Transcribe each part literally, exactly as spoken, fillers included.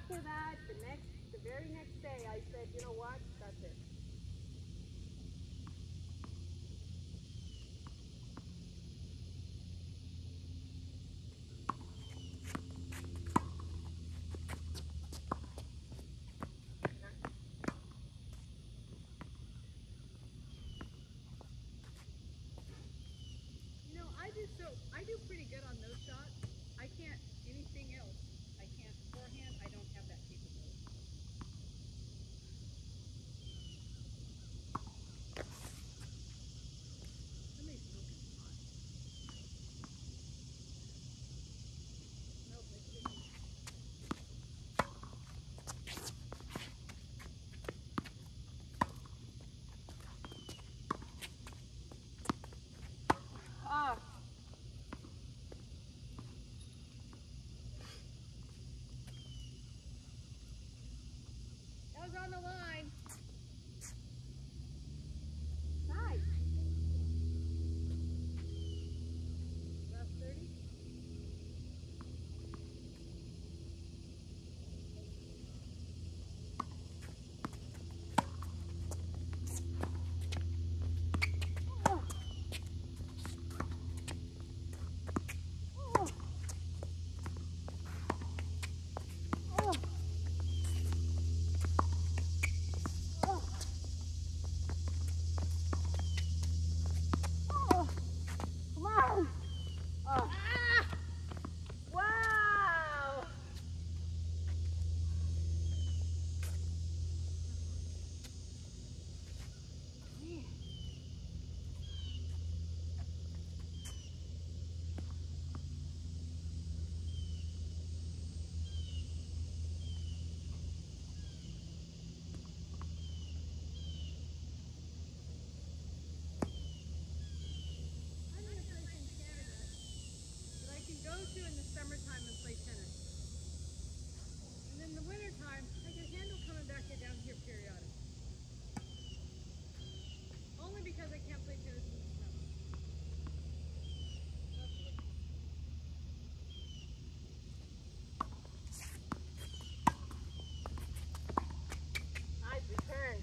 after that, the next, the very next day, I said, you know what? That's it. You know, I do so. I do pretty good on those shots. I can't anything else. I can't forehand. I don't have that capability. Somebody's smoking hot. Nope, it's just me. Ah. That was on the line. Nice. Left thirty. Go to in the summertime and play tennis. And in the wintertime, I can handle coming back here down here periodically. Only because I can't play tennis in the snow. Nice return.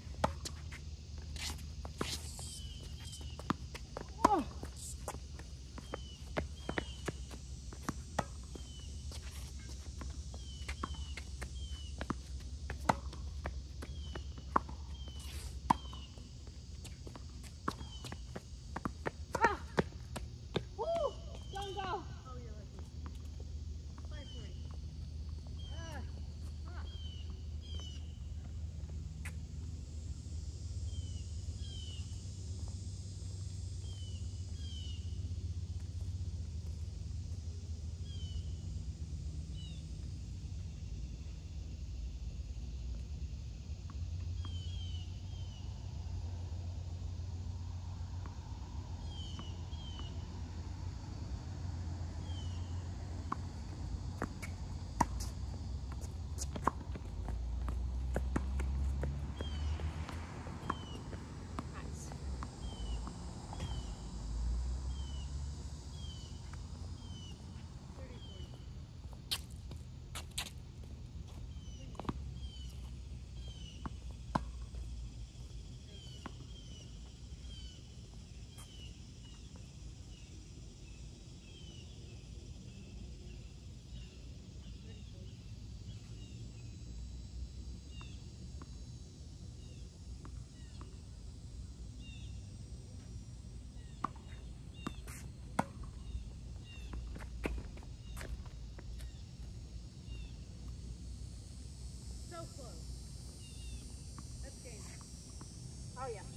So close. That's game. Oh yeah.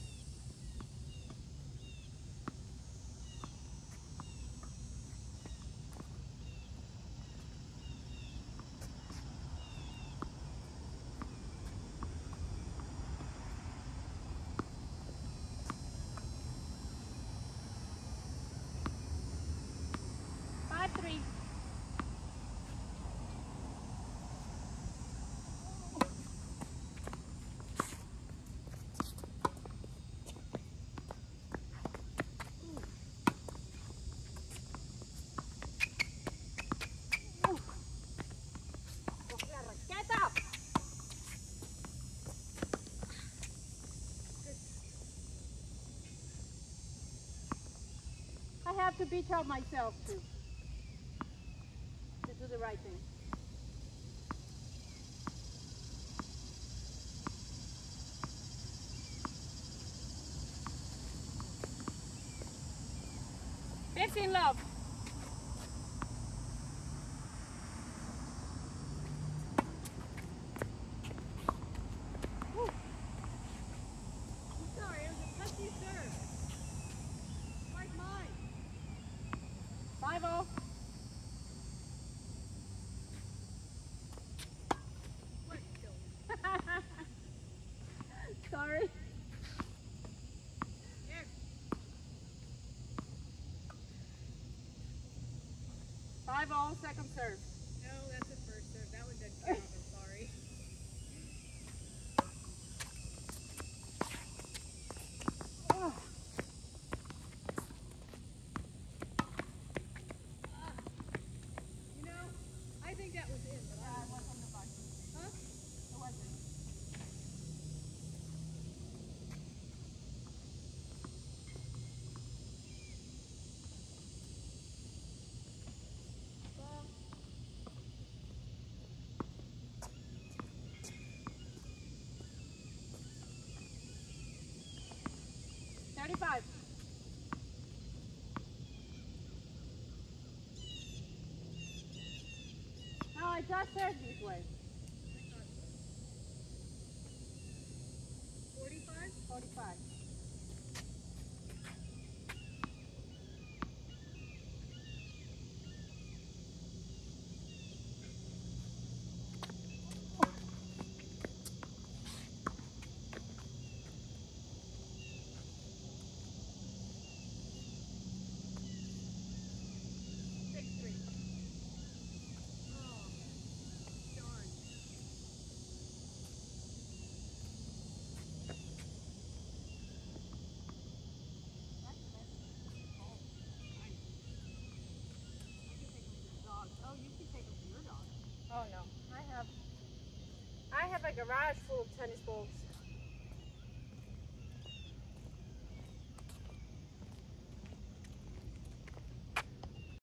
Five three. Coge la raqueta. I have to beat out myself too. To do the right thing. Fifteen love. I'm sorry, it was a touchy serve. Like mine. Five all. What still? Sorry. Here. Five all, second serve. No, that's the first serve. That one doesn't count. I'm sorry. Oh. You know, I think that was it. But Yeah, I it was on the button. Huh? It wasn't. Well, Thirty-five. No, I just served this way. forty-five? Forty-five. Six three. Oh, darn. Oh, you can take them for your dog. Oh no, I have, I have a garage full of tennis balls.